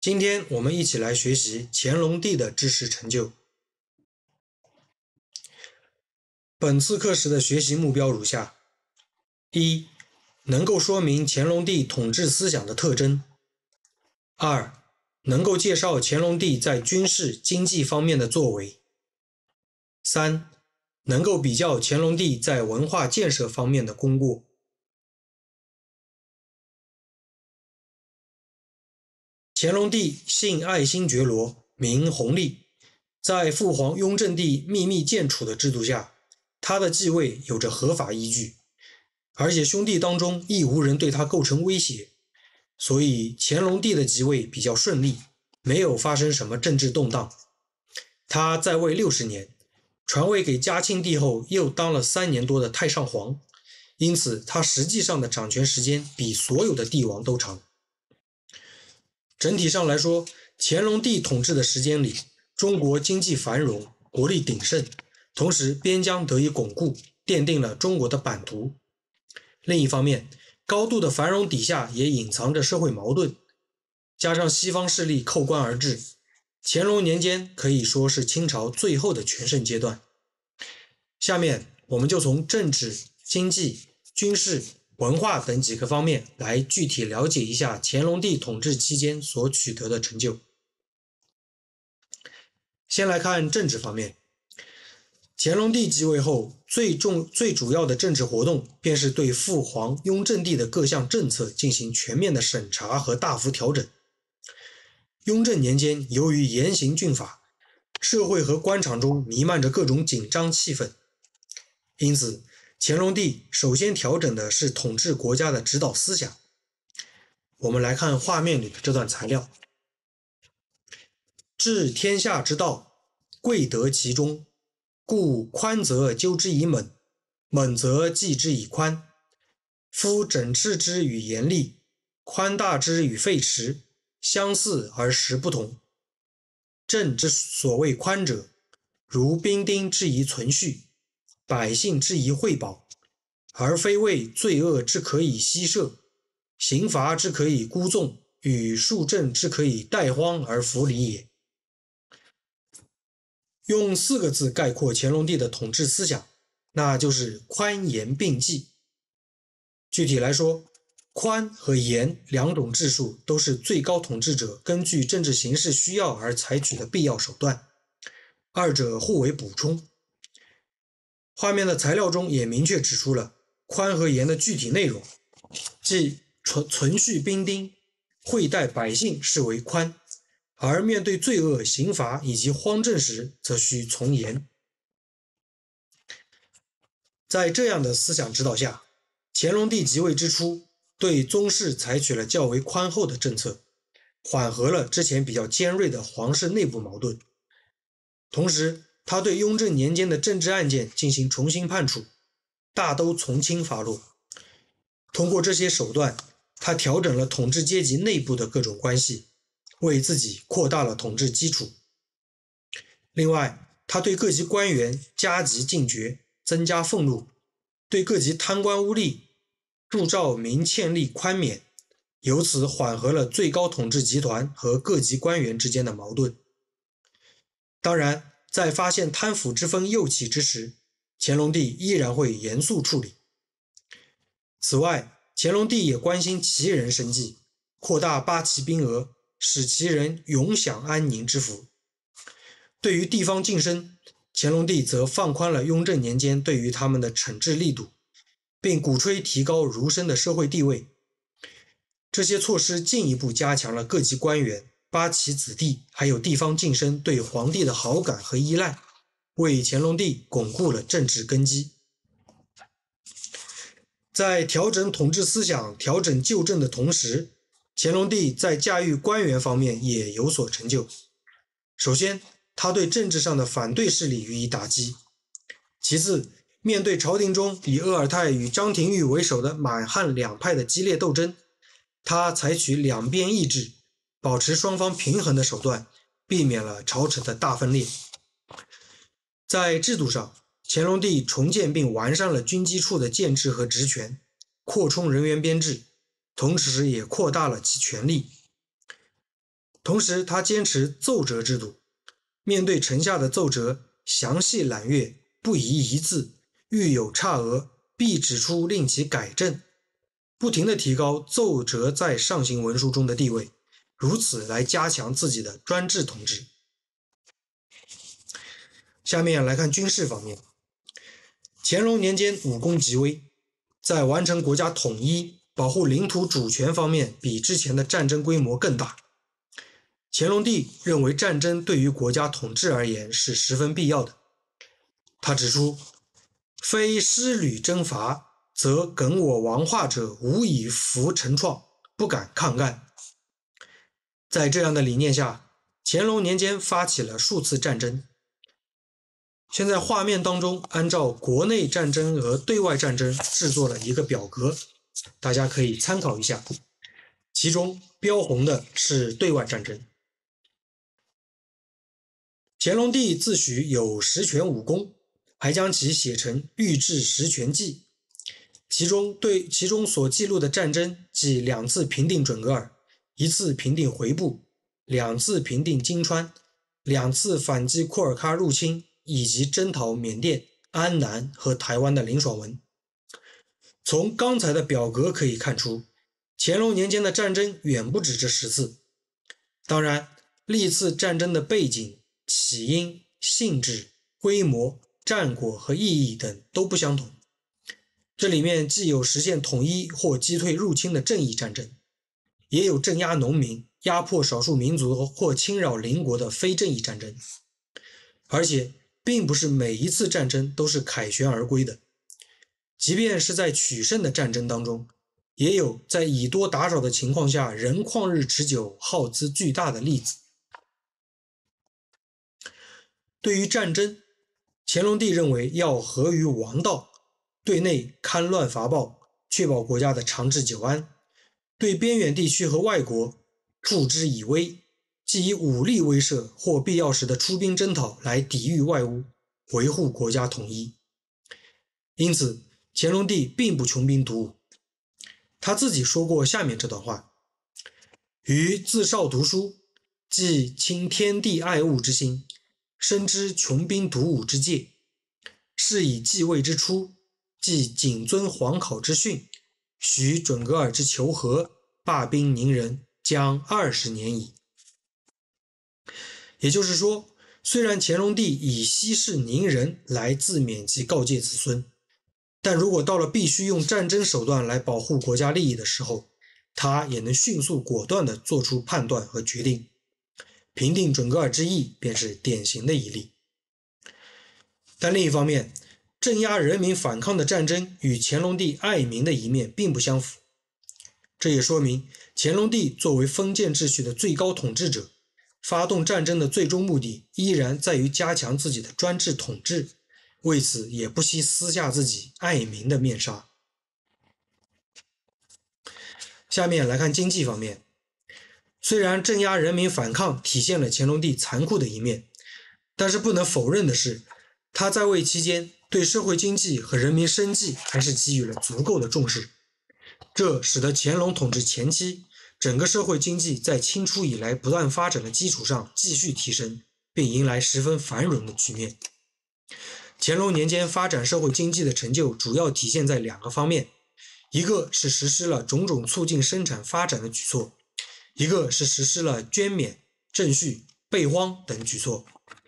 今天我们一起来学习乾隆帝的知识成就。本次课时的学习目标如下：一、能够说明乾隆帝统治思想的特征；二、能够介绍乾隆帝在军事、经济方面的作为；三、能够比较乾隆帝在文化建设方面的功过。乾隆帝姓爱新觉罗，名弘历，在父皇雍正帝秘密建储的制度下，他的继位有着合法依据，而且兄弟当中亦无人对他构成威胁，所以乾隆帝的即位比较顺利，没有发生什么政治动荡。他在位60年，传位给嘉庆帝后又当了3年多的太上皇，因此他实际上的掌权时间比所有的帝王都长。整体上来说，乾隆帝统治的时间里，中国经济繁荣，国力鼎盛，同时边疆得以巩固，奠定了中国的版图。另一方面，高度的繁荣底下也隐藏着社会矛盾，加上西方势力扣关而至，乾隆年间可以说是清朝最后的全盛阶段。下面我们就从政治、经济、军事、文化等几个方面来具体了解一下乾隆帝统治期间所取得的成就。先来看政治方面，乾隆帝即位后最主要的政治活动便是对父皇雍正帝的各项政策进行全面的审查和大幅调整。雍正年间，由于严刑峻法，社会和官场中弥漫着各种紧张气氛，因此乾隆帝首先调整的是统治国家的指导思想。我们来看画面里的这段材料：治天下之道，贵得其中，故宽则纠之以猛，猛则济之以宽。夫整治之与严厉，宽大之与废弛，相似而实不同。政之所谓宽者，如兵丁之宜存续，百姓之宜惠保，而非为罪恶之可以息赦，刑罚之可以孤纵，与庶政之可以怠荒而弗礼也。用4个字概括乾隆帝的统治思想，那就是宽严并济。具体来说，宽和严两种治术都是最高统治者根据政治形势需要而采取的必要手段，二者互为补充。画面的材料中也明确指出了宽和严的具体内容，即存续兵丁，惠待百姓视为宽，而面对罪恶、刑罚以及荒政时则需从严。在这样的思想指导下，乾隆帝即位之初，对宗室采取了较为宽厚的政策，缓和了之前比较尖锐的皇室内部矛盾。同时，他对雍正年间的政治案件进行重新判处，大都从轻发落。通过这些手段，他调整了统治阶级内部的各种关系，为自己扩大了统治基础。另外，他对各级官员加级进爵，增加俸禄，对各级贪官污吏、铸造民欠吏宽免，由此缓和了最高统治集团和各级官员之间的矛盾。当然，在发现贪腐之风又起之时，乾隆帝依然会严肃处理。此外，乾隆帝也关心旗人生计，扩大八旗兵额，使旗人永享安宁之福。对于地方晋升，乾隆帝则放宽了雍正年间对于他们的惩治力度，并鼓吹提高儒生的社会地位。这些措施进一步加强了各级官员、八旗子弟还有地方晋升对皇帝的好感和依赖，为乾隆帝巩固了政治根基。在调整统治思想、调整旧政的同时，乾隆帝在驾驭官员方面也有所成就。首先，他对政治上的反对势力予以打击。其次，面对朝廷中以鄂尔泰与张廷玉为首的满汉两派的激烈斗争，他采取两边抑制，保持双方平衡的手段，避免了朝臣的大分裂。在制度上，乾隆帝重建并完善了军机处的建制和职权，扩充人员编制，同时也扩大了其权力。 同时他坚持奏折制度，面对臣下的奏折详细览阅，不遗一字，遇有差额必指出令其改正，不停地提高奏折在上行文书中的地位，如此来加强自己的专制统治。下面来看军事方面，乾隆年间武功极威，在完成国家统一、保护领土主权方面比之前的战争规模更大。乾隆帝认为战争对于国家统治而言是十分必要的。他指出，非师旅征伐，则梗我亡化者无以服陈创，不敢抗干。在这样的理念下，乾隆年间发起了数次战争。现在画面当中按照国内战争和对外战争制作了一个表格，大家可以参考一下，其中标红的是对外战争。乾隆帝自诩有十全武功，还将其写成《御制十全记》，其中所记录的战争即2次平定准噶尔，1次平定回部，2次平定金川，2次反击库尔喀入侵，以及征讨缅甸、安南和台湾的林爽文。从刚才的表格可以看出，乾隆年间的战争远不止这10次。当然，历次战争的背景、起因、性质、规模、战果和意义等都不相同。这里面既有实现统一或击退入侵的正义战争，也有镇压农民、压迫少数民族或侵扰邻国的非正义战争。而且并不是每一次战争都是凯旋而归的，即便是在取胜的战争当中，也有在以多打少的情况下仍旷日持久、耗资巨大的例子。对于战争，乾隆帝认为要合于王道，对内戡乱伐暴，确保国家的长治久安；对边远地区和外国助之以威，即以武力威慑或必要时的出兵征讨来抵御外侮，维护国家统一。因此，乾隆帝并不穷兵黩武。他自己说过下面这段话：余自少读书，既倾天地爱物之心，深知穷兵黩武之戒，是以继位之初，即谨遵皇考之训，许准噶尔之求和，罢兵宁人，将20年矣。也就是说，虽然乾隆帝以息事宁人来自勉及告诫子孙，但如果到了必须用战争手段来保护国家利益的时候，他也能迅速果断地做出判断和决定。平定准噶尔之役便是典型的一例。但另一方面，镇压人民反抗的战争与乾隆帝爱民的一面并不相符。这也说明乾隆帝作为封建秩序的最高统治者，发动战争的最终目的依然在于加强自己的专制统治，为此也不惜撕下自己爱民的面纱。下面来看经济方面，虽然镇压人民反抗体现了乾隆帝残酷的一面，但是不能否认的是，他在位期间对社会经济和人民生计还是给予了足够的重视，这使得乾隆统治前期整个社会经济在清初以来不断发展的基础上继续提升，并迎来十分繁荣的局面。乾隆年间发展社会经济的成就主要体现在2个方面，一个是实施了种种促进生产发展的举措，一个是实施了捐免、赈恤、备荒等举措。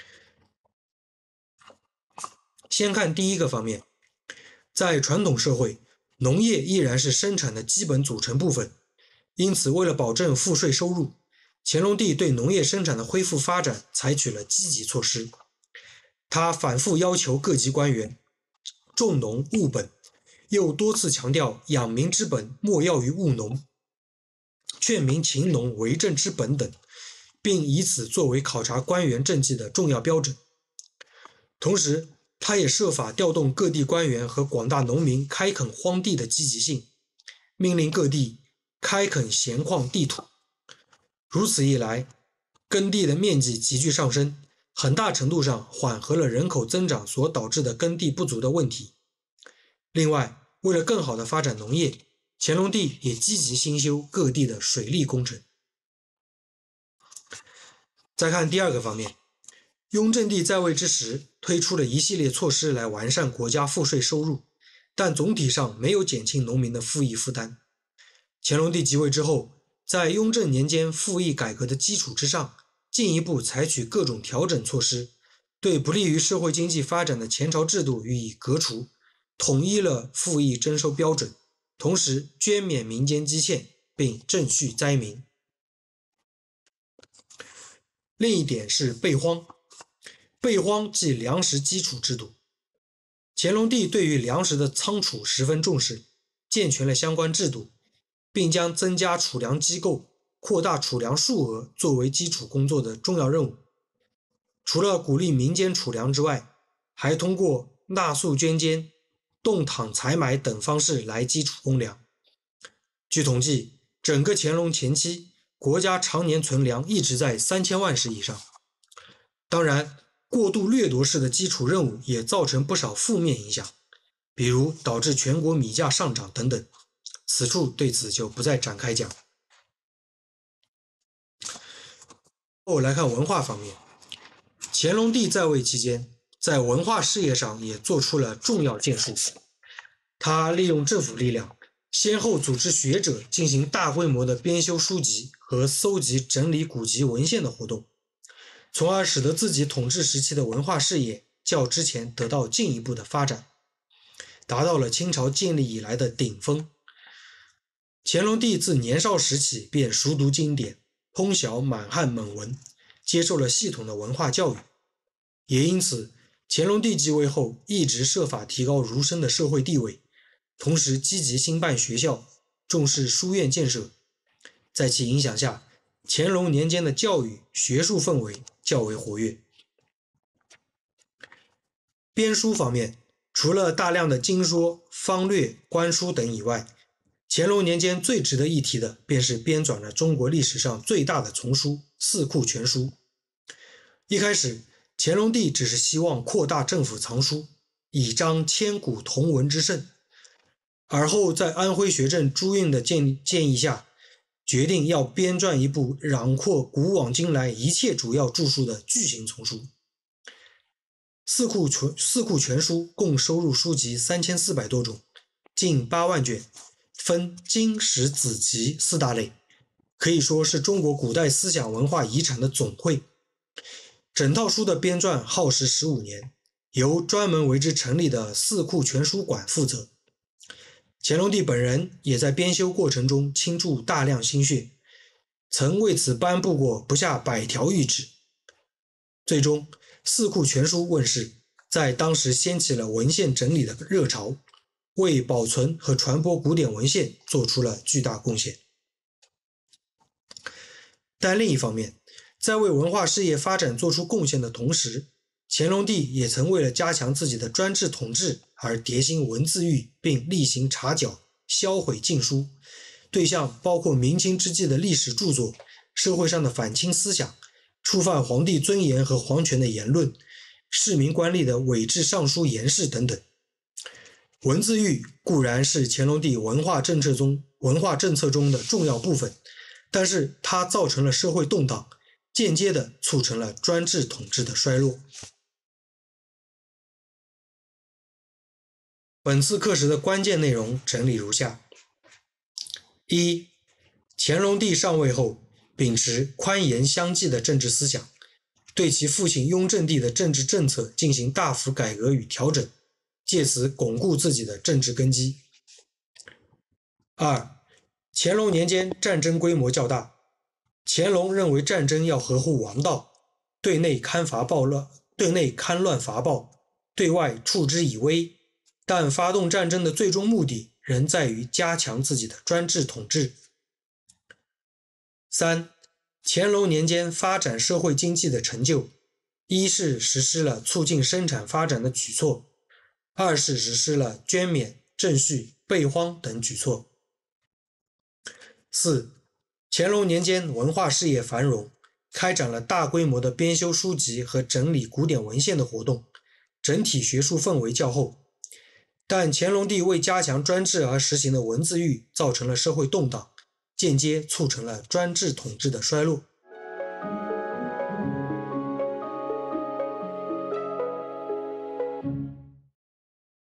先看第一个方面，在传统社会，农业依然是生产的基本组成部分，因此为了保证赋税收入，乾隆帝对农业生产的恢复发展采取了积极措施。他反复要求各级官员重农务本，又多次强调养民之本莫要于务农，劝民勤农为政之本等，并以此作为考察官员政绩的重要标准。同时，他也设法调动各地官员和广大农民开垦荒地的积极性，命令各地开垦闲旷地土。如此一来，耕地的面积急剧上升，很大程度上缓和了人口增长所导致的耕地不足的问题。另外，为了更好地发展农业，乾隆帝也积极兴修各地的水利工程。 再看第二个方面，雍正帝在位之时推出了一系列措施来完善国家赋税收入，但总体上没有减轻农民的赋役负担。乾隆帝即位之后，在雍正年间赋役改革的基础之上，进一步采取各种调整措施，对不利于社会经济发展的前朝制度予以革除，统一了赋役征收标准，同时捐免民间积欠，并赈恤灾民。另一点是备荒，备荒即粮食基础制度。乾隆帝对于粮食的仓储十分重视，健全了相关制度，并将增加储粮机构、扩大储粮数额作为基础工作的重要任务。除了鼓励民间储粮之外，还通过纳粟捐监、动躺采买等方式来基础公粮。据统计，整个乾隆前期，国家常年存粮一直在3000万石以上。当然，过度掠夺式的基础任务也造成不少负面影响，比如导致全国米价上涨等等。此处对此就不再展开讲。来看文化方面，乾隆帝在位期间，在文化事业上也做出了重要建树。他利用政府力量，先后组织学者进行大规模的编修书籍和搜集整理古籍文献的活动，从而使得自己统治时期的文化事业较之前得到进一步的发展，达到了清朝建立以来的顶峰。乾隆帝自年少时起便熟读经典，通晓满汉蒙文，接受了系统的文化教育。也因此，乾隆帝继位后一直设法提高儒生的社会地位，同时积极兴办学校，重视书院建设。在其影响下，乾隆年间的教育学术氛围较为活跃。编书方面，除了大量的经说、方略、官书等以外，乾隆年间最值得一提的便是编纂了中国历史上最大的丛书《四库全书》。一开始，乾隆帝只是希望扩大政府藏书，以彰千古同文之盛。而后在安徽学政朱运的建议下，决定要编撰一部囊括古往今来一切主要著述的巨型丛书。四库全书共收入书籍3400多种，近8万卷，分经史子集4大类，可以说是中国古代思想文化遗产的总汇。整套书的编撰耗时15年，由专门为之成立的四库全书馆负责。乾隆帝本人也在编修过程中倾注大量心血，曾为此颁布过不下100条谕旨。最终，四库全书问世，在当时掀起了文献整理的热潮，为保存和传播古典文献做出了巨大贡献。但另一方面，在为文化事业发展做出贡献的同时，乾隆帝也曾为了加强自己的专制统治而迭兴文字狱，并厉行查缴、销毁禁书，对象包括明清之际的历史著作、社会上的反清思想、触犯皇帝尊严和皇权的言论、市民官吏的伪制上书言事等等。文字狱固然是乾隆帝文化政策中的重要部分，但是它造成了社会动荡，间接地促成了专制统治的衰落。本次课时的关键内容整理如下：一、乾隆帝上位后，秉持宽严相济的政治思想，对其父亲雍正帝的政治政策进行大幅改革与调整，借此巩固自己的政治根基。二、乾隆年间战争规模较大，乾隆认为战争要合乎王道，对内勘乱伐暴，对外处之以威，但发动战争的最终目的仍在于加强自己的专制统治。三、乾隆年间发展社会经济的成就，一是实施了促进生产发展的举措，二是实施了捐免、赈恤、备荒等举措。四、乾隆年间文化事业繁荣，开展了大规模的编修书籍和整理古典文献的活动，整体学术氛围较厚。但乾隆帝为加强专制而实行的文字狱造成了社会动荡，间接促成了专制统治的衰落。